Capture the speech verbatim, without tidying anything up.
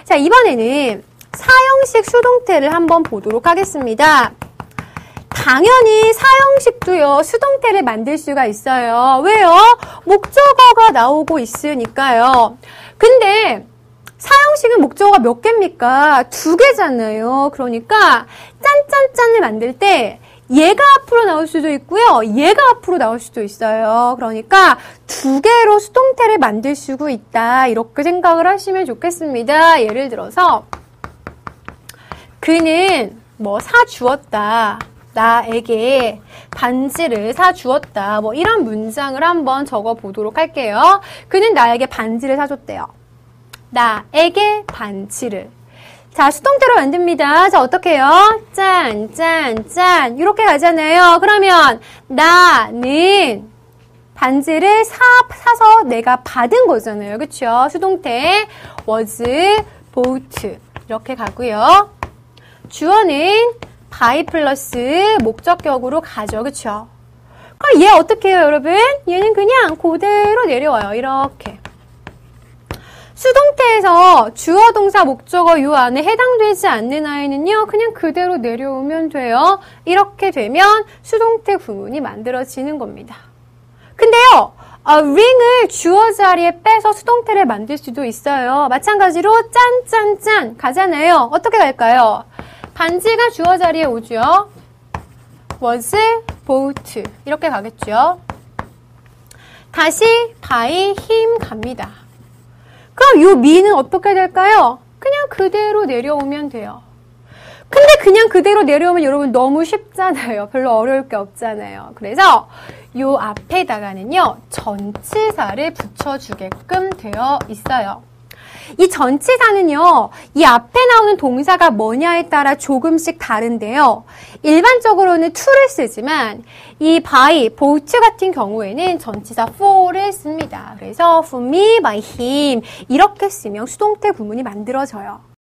자, 이번에는 사형식 수동태를 한번 보도록 하겠습니다. 당연히 사형식도요, 수동태를 만들 수가 있어요. 왜요? 목적어가 나오고 있으니까요. 근데 사형식은 목적어가 몇 개입니까? 두 개잖아요. 그러니까 짠짠짠을 만들 때 얘가 앞으로 나올 수도 있고요. 얘가 앞으로 나올 수도 있어요. 그러니까 두 개로 수동태를 만들 수가 있다. 이렇게 생각을 하시면 좋겠습니다. 예를 들어서 그는 뭐 사주었다. 나에게 반지를 사주었다. 뭐 이런 문장을 한번 적어보도록 할게요. 그는 나에게 반지를 사줬대요. 나에게 반지를. 자, 수동태로 만듭니다. 자, 어떻게 해요? 짠, 짠, 짠. 이렇게 가잖아요. 그러면 나는 반지를 사, 사서 내가 받은 거잖아요. 그쵸? 수동태 was bought. 이렇게 가고요. 주어는 by 플러스 목적격으로 가죠. 그쵸? 그럼 얘 어떻게 해요, 여러분? 얘는 그냥 그대로 내려와요. 이렇게. 수동태에서 주어, 동사, 목적어 요 안에 해당되지 않는 아이는요, 그냥 그대로 내려오면 돼요. 이렇게 되면 수동태 구문이 만들어지는 겁니다. 근데요, 어, ring을 주어 자리에 빼서 수동태를 만들 수도 있어요. 마찬가지로 짠짠짠 가잖아요. 어떻게 갈까요? 반지가 주어 자리에 오죠. was bought. 이렇게 가겠죠. 다시 by him 갑니다. 그럼 요 me는 어떻게 될까요? 그냥 그대로 내려오면 돼요. 근데 그냥 그대로 내려오면 여러분 너무 쉽잖아요. 별로 어려울 게 없잖아요. 그래서 요 앞에다가는요, 전치사를 붙여주게끔 되어 있어요. 이 전치사는요, 이 앞에 나오는 동사가 뭐냐에 따라 조금씩 다른데요. 일반적으로는 to를 쓰지만 이 by, bought 같은 경우에는 전치사 for를 씁니다. 그래서 for me, by him 이렇게 쓰면 수동태 구문이 만들어져요.